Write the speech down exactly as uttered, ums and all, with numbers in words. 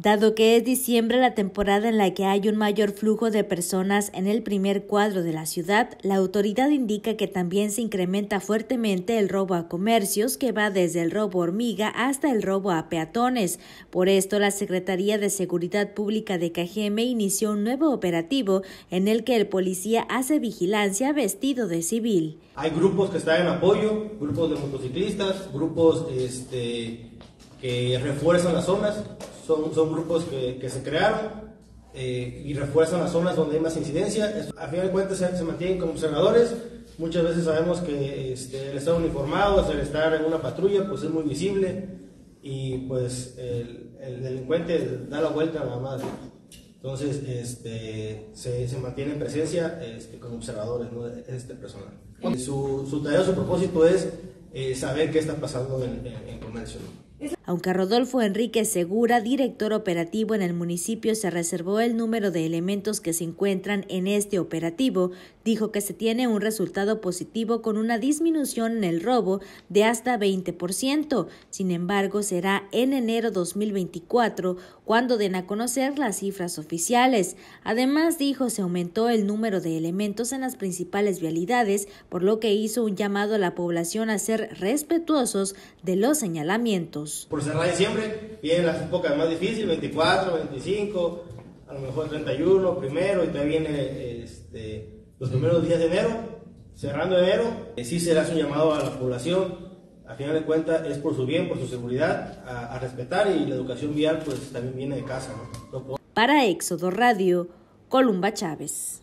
Dado que es diciembre, la temporada en la que hay un mayor flujo de personas en el primer cuadro de la ciudad, la autoridad indica que también se incrementa fuertemente el robo a comercios, que va desde el robo hormiga hasta el robo a peatones. Por esto, la Secretaría de Seguridad Pública de Cajeme inició un nuevo operativo en el que el policía hace vigilancia vestido de civil. Hay grupos que están en apoyo, grupos de motociclistas, grupos este, que refuerzan las zonas. Son, son grupos que, que se crearon eh, y refuerzan las zonas donde hay más incidencia. A final de cuentas se, se mantienen como observadores. Muchas veces sabemos que este, el estar uniformado, el estar en una patrulla, pues es muy visible y pues el, el delincuente da la vuelta nada más. Entonces este, se, se mantiene en presencia este, como observadores, ¿no?, de este personal. Su, su tarea, su propósito es eh, saber qué está pasando en, en, en comercio, ¿no? Aunque Rodolfo Enrique Segura, director operativo en el municipio, se reservó el número de elementos que se encuentran en este operativo, dijo que se tiene un resultado positivo con una disminución en el robo de hasta veinte por ciento. Sin embargo, será en enero dos mil veinticuatro cuando den a conocer las cifras oficiales. Además, dijo, se aumentó el número de elementos en las principales vialidades, por lo que hizo un llamado a la población a ser respetuosos de los señalamientos. Por cerrar diciembre, vienen las épocas más difíciles, veinticuatro, veinticinco, a lo mejor treinta y uno, primero, y también viene este, los primeros días de enero, cerrando enero. Eh, sí será un llamado a la población, a final de cuentas es por su bien, por su seguridad, a, a respetar, y la educación vial pues también viene de casa, ¿no? No puedo... Para Éxodo Radio, Columba Chávez.